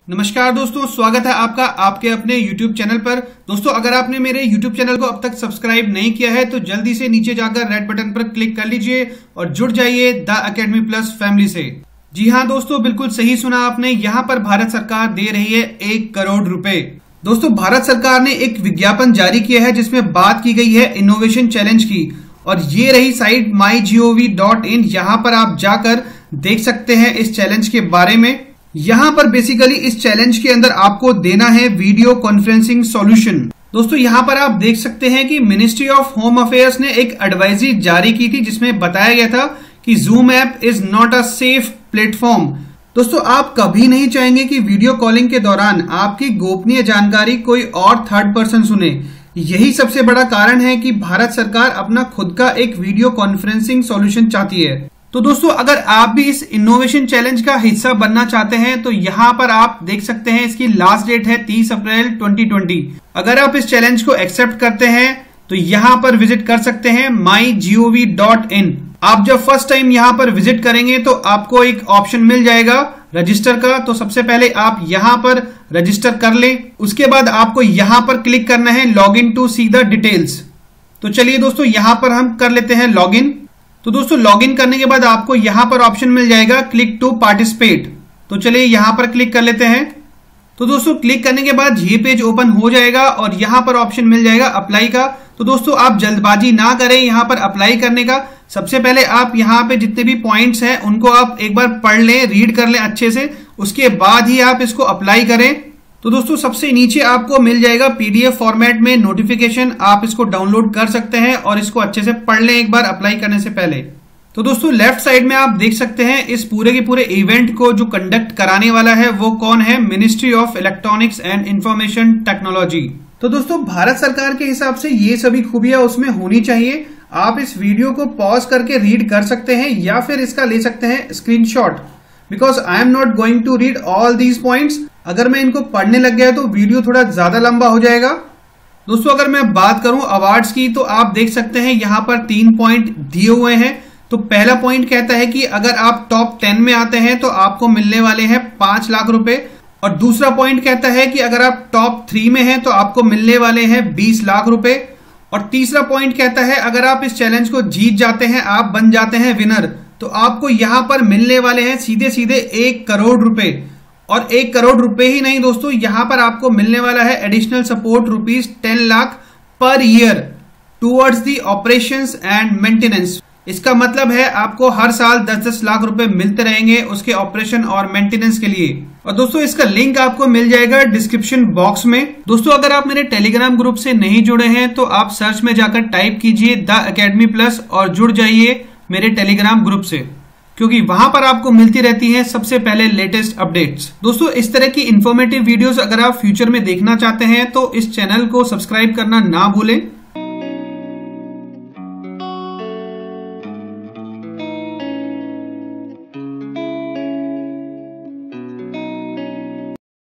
नमस्कार दोस्तों, स्वागत है आपका आपके अपने YouTube चैनल पर। दोस्तों, अगर आपने मेरे YouTube चैनल को अब तक सब्सक्राइब नहीं किया है तो जल्दी से नीचे जाकर रेड बटन पर क्लिक कर लीजिए और जुड़ जाइए द अकेडमी प्लस फैमिली से। जी हाँ दोस्तों, बिल्कुल सही सुना आपने। यहाँ पर भारत सरकार दे रही है 1 करोड़ रुपए। दोस्तों, भारत सरकार ने एक विज्ञापन जारी किया है जिसमें बात की गई है इनोवेशन चैलेंज की, और ये रही साइट mygov.in। यहाँ पर आप जाकर देख सकते हैं इस चैलेंज के बारे में। यहाँ पर बेसिकली इस चैलेंज के अंदर आपको देना है वीडियो कॉन्फ्रेंसिंग सॉल्यूशन। दोस्तों, यहाँ पर आप देख सकते हैं कि मिनिस्ट्री ऑफ होम अफेयर्स ने एक एडवाइजरी जारी की थी जिसमें बताया गया था कि Zoom app is not a safe platform. दोस्तों, आप कभी नहीं चाहेंगे कि वीडियो कॉलिंग के दौरान आपकी गोपनीय जानकारी कोई और थर्ड पर्सन सुने। यही सबसे बड़ा कारण है कि भारत सरकार अपना खुद का एक वीडियो कॉन्फ्रेंसिंग सॉल्यूशन चाहती है। तो दोस्तों, अगर आप भी इस इनोवेशन चैलेंज का हिस्सा बनना चाहते हैं तो यहाँ पर आप देख सकते हैं इसकी लास्ट डेट है 30 अप्रैल 2020। अगर आप इस चैलेंज को एक्सेप्ट करते हैं तो यहाँ पर विजिट कर सकते हैं mygov.in। आप जब फर्स्ट टाइम यहाँ पर विजिट करेंगे तो आपको एक ऑप्शन मिल जाएगा रजिस्टर का। तो सबसे पहले आप यहाँ पर रजिस्टर कर ले, उसके बाद आपको यहाँ पर क्लिक करना है log in to see the details. तो चलिए दोस्तों, यहाँ पर हम कर लेते हैं लॉग इन। तो दोस्तों, लॉगिन करने के बाद आपको यहाँ पर ऑप्शन मिल जाएगा क्लिक टू पार्टिसिपेट। तो चलिए यहाँ पर क्लिक कर लेते हैं। तो दोस्तों, क्लिक करने के बाद ये पेज ओपन हो जाएगा और यहाँ पर ऑप्शन मिल जाएगा अप्लाई का। तो दोस्तों, आप जल्दबाजी ना करें यहाँ पर अप्लाई करने का। सबसे पहले आप यहाँ पे जितने भी पॉइंट्स हैं उनको आप एक बार पढ़ लें, रीड कर लें अच्छे से, उसके बाद ही आप इसको अप्लाई करें। तो दोस्तों, सबसे नीचे आपको मिल जाएगा पीडीएफ फॉर्मेट में नोटिफिकेशन। आप इसको डाउनलोड कर सकते हैं और इसको अच्छे से पढ़ लें एक बार अप्लाई करने से पहले। तो दोस्तों, लेफ्ट साइड में आप देख सकते हैं इस पूरे के पूरे इवेंट को जो कंडक्ट कराने वाला है वो कौन है, ministry of electronics and information technology. तो दोस्तों, भारत सरकार के हिसाब से ये सभी खूबियां उसमें होनी चाहिए। आप इस वीडियो को पॉज करके रीड कर सकते हैं या फिर इसका ले सकते हैं screenshot, because I am not going to read all these points. अगर मैं इनको पढ़ने लग गया तो वीडियो थोड़ा ज्यादा लंबा हो जाएगा। दोस्तों, अगर मैं बात करूं अवार्ड्स की तो आप देख सकते हैं यहाँ पर 3 पॉइंट दिए हुए हैं। तो पहला पॉइंट कहता है कि अगर आप टॉप 10 में आते हैं तो आपको मिलने वाले हैं 5 लाख रुपए, और दूसरा पॉइंट कहता है कि अगर आप टॉप 3 में हैं तो आपको मिलने वाले हैं 20 लाख रुपए, और तीसरा पॉइंट कहता है अगर आप इस चैलेंज को जीत जाते हैं, आप बन जाते हैं विनर, तो आपको यहां पर मिलने वाले हैं सीधे सीधे 1 करोड़ रुपए। और 1 करोड़ रुपए ही नहीं दोस्तों, यहां पर आपको मिलने वाला है additional support rupees 10 lakh per year towards the operations and maintenance. इसका मतलब है आपको हर साल 10-10 लाख रुपए मिलते रहेंगे उसके ऑपरेशन और मेंटेनेंस के लिए। और दोस्तों, इसका लिंक आपको मिल जाएगा डिस्क्रिप्शन बॉक्स में। दोस्तों, अगर आप मेरे टेलीग्राम ग्रुप से नहीं जुड़े हैं तो आप सर्च में जाकर टाइप कीजिए द अकेडमी प्लस और जुड़ जाइए मेरे टेलीग्राम ग्रुप से, क्योंकि वहां पर आपको मिलती रहती है सबसे पहले लेटेस्ट अपडेट्स। दोस्तों, इस तरह की इंफॉर्मेटिव वीडियोस अगर आप फ्यूचर में देखना चाहते हैं तो इस चैनल को सब्सक्राइब करना ना भूलें।